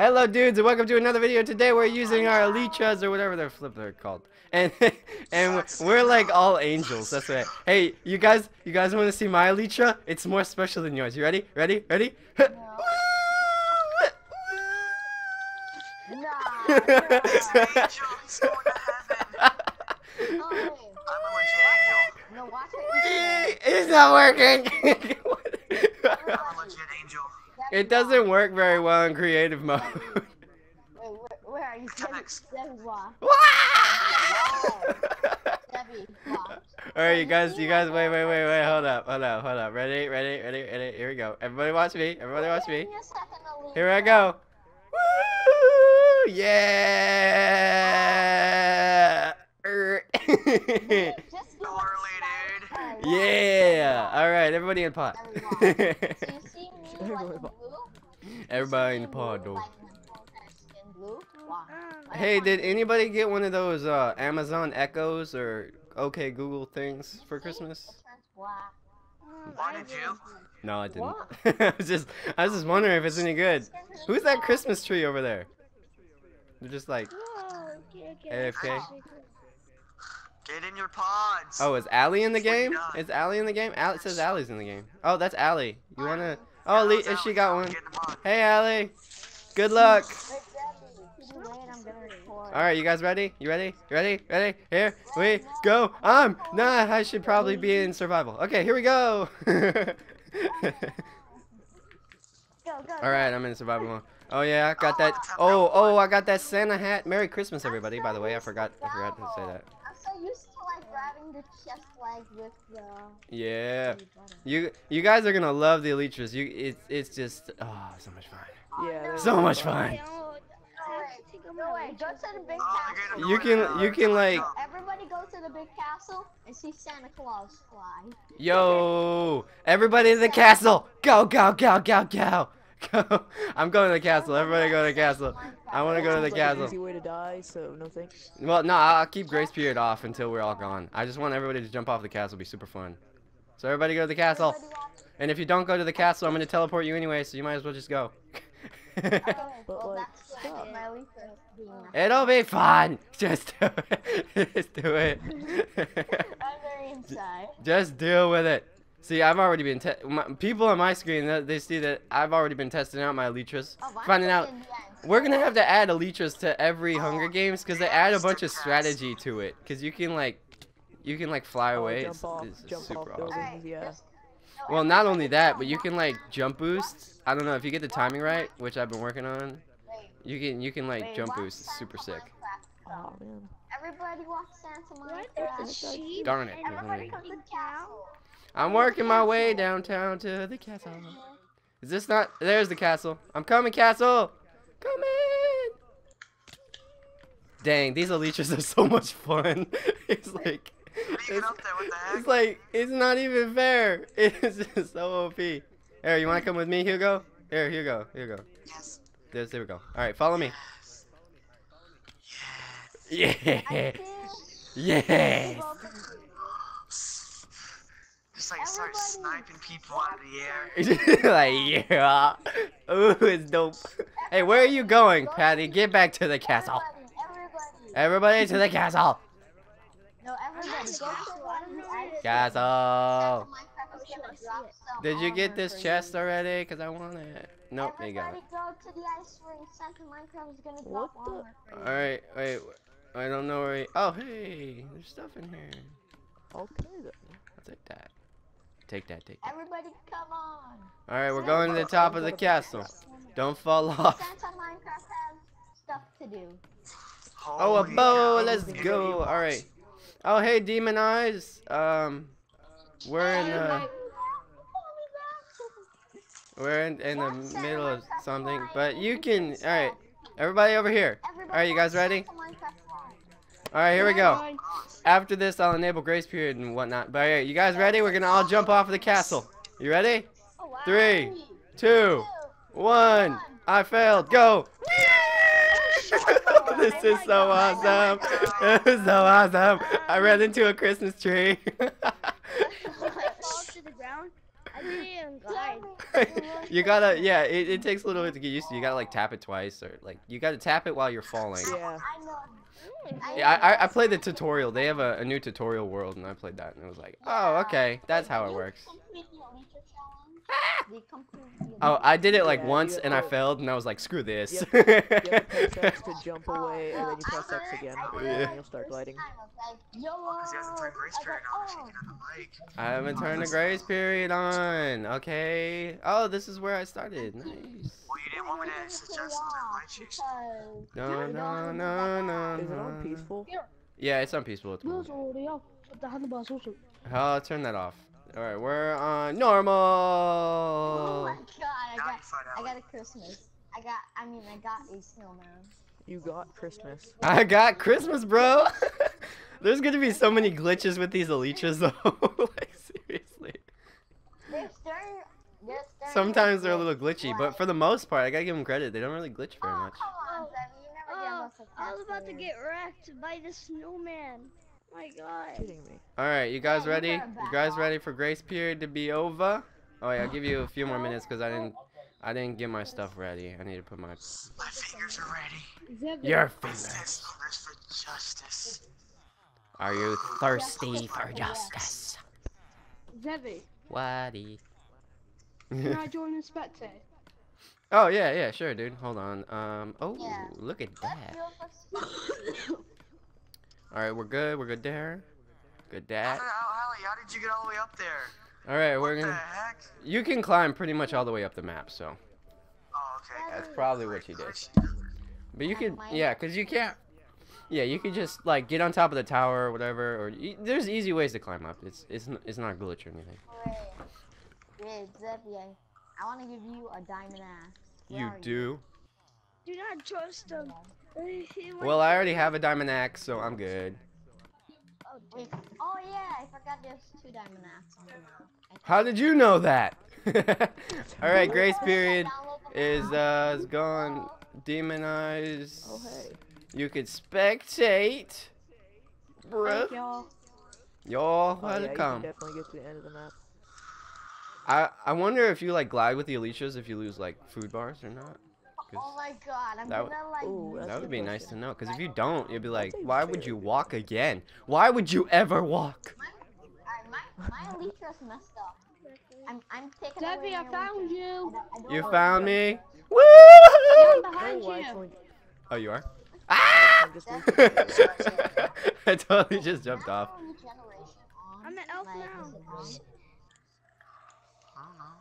Hello dudes and welcome to another video. Today we're using our ELYTRAS or whatever they're called. And we're like all angels. That's right. Hey, you guys want to see my ELYTRA? It's more special than yours. You ready? Ready? Ready? It's not working. It doesn't work very well in creative mode. Where are you? Alright, you guys, wait, hold up. Ready? Here we go. Everybody watch me. Here I go. Woo! Yeah! Yeah! Alright, everybody in pot. Everybody in the pod, though. Hey, did anybody get one of those Amazon Echoes or OK Google things for Christmas? Why did you? No, I didn't. I was just wondering if it's any good. Who's that Christmas tree over there? They're just like AFK. Get in your pods. Oh, is Allie in the game? Is Allie in the game? It says Allie's in the game. Oh, that's Allie. You wanna? Oh, she got one. Hey, Allie. Good luck. Alright, you guys ready? You ready? Ready? Here we go. I should probably be in survival. Okay, here we go. Alright, I'm in survival mode. Oh yeah, I got that. Oh, I got that Santa hat. Merry Christmas, everybody. By the way, I forgot to say that. I'm so used to like grabbing the chest flag with the. Yeah, you guys are gonna love the ELYTRAS. It's just so much fun. Yeah, so much fun. No way, go to the big castle. You can like. Everybody go to the big castle and see Santa Claus fly. Yo, everybody to the castle! Go! Go! I'm going to the castle. Everybody go to the castle. I want to go to the castle. Easy way to die, so no thanks. Well, no, I'll keep grace period off until we're all gone. I just want everybody to jump off the castle. It'll be super fun. So everybody go to the castle. And if you don't go to the castle, I'm going to teleport you anyway, so you might as well just go. It'll be fun. Just do it. Just do it. I'm very inside. Just deal with it. See, I've already been people on my screen, they see that I've already been testing out my ELYTRAS, finding out we're gonna have to add ELYTRAS to every Hunger Games because they add a bunch of strategy to it. Because you can like fly away. It's super awesome. Yeah. Well, not only that, but you can like jump boost. I don't know if you get the timing right, which I've been working on. You can like jump boost. It's super sick. Oh man. Everybody watch Santa Minecraft. Darn it. Everybody come to the castle. I'm working my way downtown to the castle. Is this not? There's the castle. I'm coming, castle. Coming. Dang, these ELYTRAS are so much fun. It's like. It's not even fair. It's just so OP. Here, you wanna come with me, Hugo? Here you go. Yes. There we go. Alright, follow me. Yeah. Yes. Just like start sniping people out of the air. Like, yeah. Ooh, it's dope. Hey, where are you going, Patty? Get back to the castle. Everybody to the castle. No, everybody go to one castle. Did you get this chest already? Cause I want it. Nope, you got it. Everybody go to the ice ring. Santa Minecraft is gonna drop armor. Alright, wait. I don't know where oh, hey. There's stuff in here. Okay then. I'll take that. Take that. Everybody come on. Alright, we're going to the top of the castle. Don't fall off. Santa Minecraft has stuff to do. Oh, a bow. Let's go. Alright. Oh, hey, Demon Eyes. We're in the middle of something, but you can. All right, everybody over here. All right, you guys ready? All right, here we go. After this, I'll enable grace period and whatnot. But all right, you guys ready? We're gonna all jump off of the castle. You ready? 3, 2, 1. I failed. Go. This is so awesome. This is so awesome. I ran into a Christmas tree. You gotta, yeah, it takes a little bit to get used to. You gotta like tap it twice, or like you gotta tap it while you're falling. Yeah. I know. Yeah, I played the tutorial. They have a new tutorial world, and I played that, and it was like, oh, okay, that's how it works. Oh, I did it like Yeah, once, you and I have to- failed, and I was like, screw this. You have to press X to jump away, and then you press X again, and then you'll start gliding. Because he hasn't turned grace period on, if he can on the mic. I haven't turned the grace period on. Okay. Oh, this is where I started. Nice. Well, you didn't want me to suggest something Matrix. No. Is it on peaceful? Yeah, it's on peaceful. It's cool. I'll turn that off. All right, we're on Oh normal. my god, I got a Ally. Christmas. I got a snowman. You got Christmas. I got Christmas, bro. There's gonna be so many glitches with these Elytras, though. Like seriously. They're starting Sometimes they're a little glitchy, but for the most part, I gotta give them credit. They don't really glitch very much. Come on, Zevy, you never give us a I was about to password. get wrecked by the snowman. My god. Kidding me. All right, you guys Yeah, you ready? better You back guys off. ready for grace period to be over? Oh yeah, I'll give you a few more minutes because I didn't get my stuff ready. I need to put my My fingers are ready. your What's fingers. this? Oh, there's for justice. Are you thirsty for justice? Zevy, Waddy. can I join and spectate? Oh yeah, sure, dude. Hold on. Oh, Yeah. look at Let's that. do it for All right, we're good. We're good there. Good that. How did you get all the way up there? All right, we're What the gonna. heck? You can climb pretty much all the way up the map, so Oh, okay. that's probably what you did. But you could, yeah, cause you can't. Yeah, you could just like get on top of the tower or whatever, or there's easy ways to climb up. It's not a glitch or anything. Wait, Zevy, I want to give you a diamond axe. Where You are do? Do not trust him. Well, I already have a diamond axe, so I'm good. Wait, oh yeah, I forgot there's 2 diamond axes. How did you know that? All right, grace period is gone. Demonize. Oh hey. You could spectate. Bruh. Thank y'all. Y'all, Oh, yeah, you can welcome. definitely get to the end of the map. I wonder if you like glide with the Elytras if you lose like food bars or not. 'Cause Oh my god, I'm that gonna like. Ooh, that's that a would be good nice to question. know. Because if you don't, you'd be like, That's a why would very you good walk again? Why would you ever walk? My Elytra's messed up. I'm taking away Zevy, I your found Elytra. you. I don't You know found where me. I'm Woo! behind Oh, you. actually, Oh, you are? Ah! I'm just I totally just jumped off. I'm an elf now. I don't know.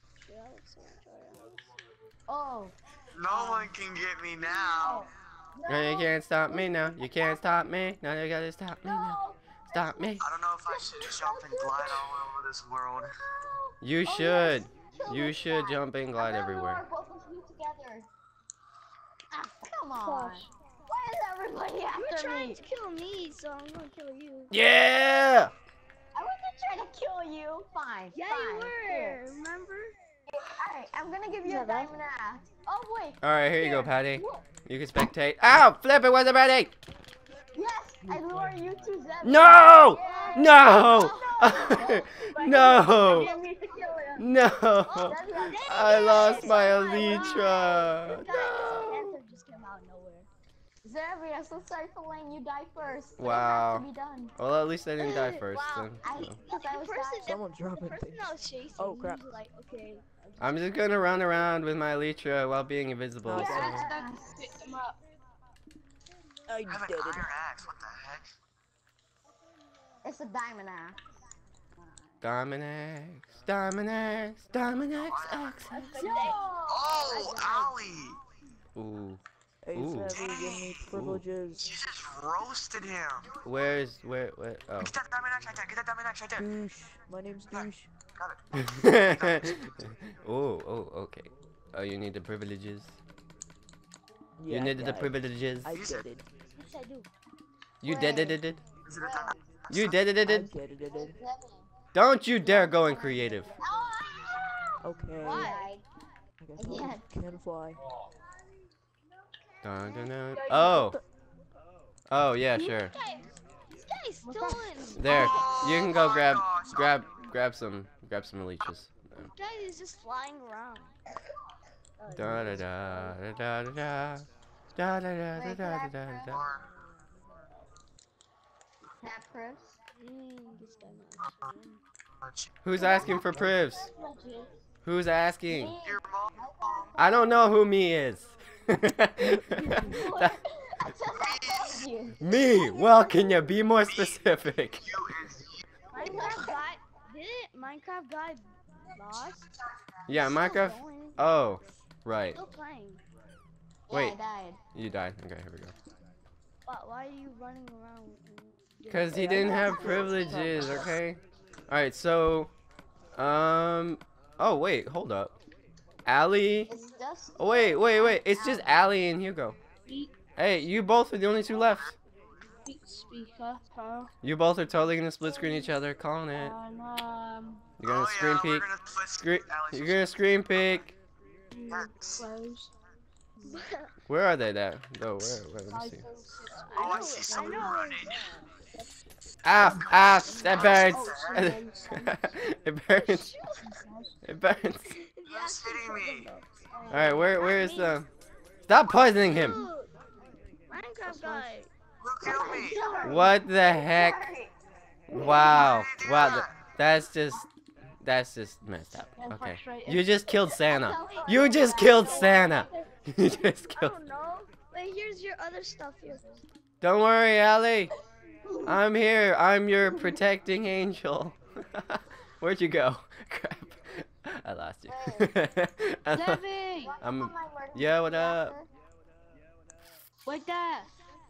Oh. No one can get me now. No, you can't stop me now. You can't stop me. Now you gotta stop me now. No. Stop me. I don't know if I should jump and glide all over this world. You Oh, should. yes, kill You this should guy. jump and glide I'm gonna everywhere. lure both of you together. Ah, come on. Gosh. Why is everybody You were after trying me? to kill me, so I'm gonna kill you. Yeah! I wasn't trying to kill you. Fine. Yeah, fine. you were. Remember? Alright, I'm gonna give you a diamond axe. Oh wait. Alright, here you go, Here. Patty. Whoa. You can spectate. Ow! Flip it, what's it, Patty? Yes, I lure you to Zevy. No! Yes. No! Oh, No! Get me to kill him. No! Zevy, I lost my Oh Elytra. This No! answer just came out of nowhere. Zevy, I'm so sorry for letting you die first. But Wow. It has to be done. Well, at least I didn't die first. Wow, Then, so. Because I was dying. Someone's The dropping person things. that was chasing Oh, me crap. was like, okay. I'm just gonna run around with my Elytra while being invisible. No, So. Yes. I I have did an it. iron axe. What the heck? It's a diamond axe. Diamond X, Diamond X, Diamond X, X. Oh, Ollie! Ooh, Hey, Ooh. Zevy, give me privileges. You just roasted him. where? Oh. Get that diamond axe right there. Get that diamond axe right there. Douche. My name's Douche. Got it. oh, okay. Oh, you need the privileges. Yeah, You needed the I- privileges. I did it. Yes, I do. You Wait. did it. Is it a diamond? You did I it. did it. Zevy. Don't you dare go in creative. Okay. Why? I guess Yeah. I can fly. Dun, dun, dun. Oh. Oh yeah, sure. This guy's stolen. There. Oh You can go my grab gosh. grab some Elytras. guy is just flying around. Da da da da da da da da da da da da da. That proves. This guy might actually win. Who's asking for privs? Who's asking? Your mom. I don't know who me is. Me? Well, can you be more specific? You is you. Minecraft guy, didn't Minecraft guy lost? Yeah, Still Minecraft. going. Oh, right. Still playing. Wait. I died. You died. Okay, here we go. But why are you running around? Because he didn't have privileges, okay? Alright, so... Oh, wait, hold up. Allie... It's just. Oh, wait. It's just Allie and Hugo. Hey, you both are the only two left. Speaker, huh? You both are totally gonna split screen each other. Calling it. You're gonna screen we're peek. gonna split Screen. Alex You're gonna screen peek. Yes. Where are they at? Oh, where? Let me see. Oh, I see someone running. Ah, that burns. It burns. It burns. Who's hitting me? All right, where is the? Stop poisoning him. Minecraft guy. Who killed me? What the heck? Wow, that's just messed up. Okay, you just killed Santa. You just killed Santa. You just I killed. don't know. Wait, here's your other stuff here. Don't worry, Allie. I'm here. I'm your protecting angel. Where'd you go? Crap. I lost you. Zevy! Yeah, what up? Wait there.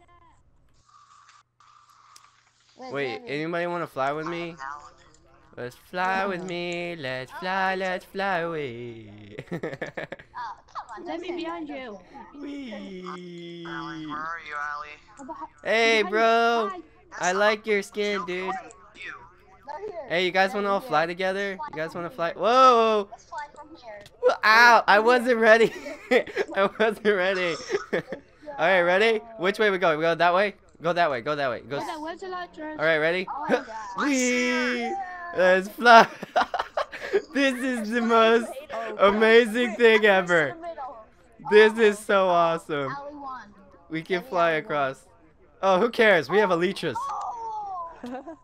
Wait, anybody want to fly with me? Let's fly with me. Let's fly away. Come on, Zevy behind you. Whee. Allie, where are you, Allie? Hey, bro. I like your skin, dude. You. Hey, you guys want to all fly together? You guys want to fly? Whoa! Let's fly from here. Ow! I wasn't ready. I wasn't ready. All right, ready? Which way we go? We go that way? Go that way. Go that way. Go. Where's the ELYTRAS? All right, ready? Oh my God. Whee! Let's fly. This is the most amazing thing ever. This is so awesome. Allie won. We can fly across. Oh, who cares? We have ELYTRAS. Oh.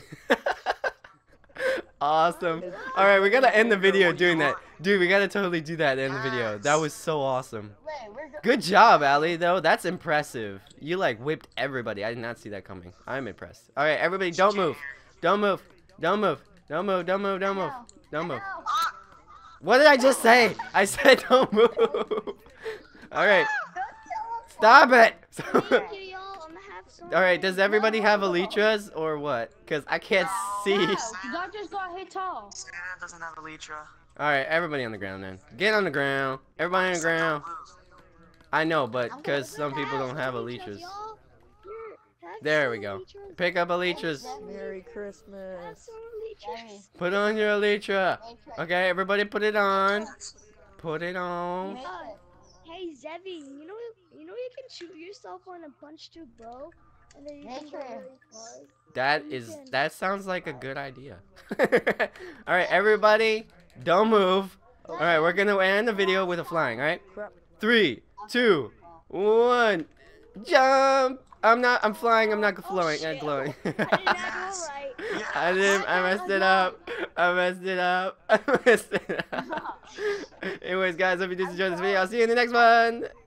Awesome. All right, we gotta end the video doing that. Dude, we gotta totally do that in the video. That was so awesome. Good job, Allie, though. That's impressive. You, like, whipped everybody. I did not see that coming. I'm impressed. All right, everybody, don't move. Don't move. Don't move. Don't move. Don't move. Don't move. Don't move. What did I just say? I said don't move. All right. Stop it. All right, does everybody have ELYTRAS or what? Because I can't see. You just got hit tall. Santa doesn't have Elytra. All right, everybody on the ground then. Get on the ground. Everybody on the ground. I know, but because some people don't have ELYTRAS. There we go. Pick up ELYTRAS. Merry Christmas. Put on your ELYTRA. Okay, everybody put it on. Put it on. Hey Zevy, you know you can shoot yourself on a punch to bow, and then you can go really far. That sounds like a good idea. All right, everybody, don't move. All right, we're gonna end the video with a flying. All right, 3, 2, 1, jump! I'm flying. I'm not flowing. I'm glowing. I messed it up. I messed it up. Anyways, guys, hope you did enjoy this video. I'll see you in the next one.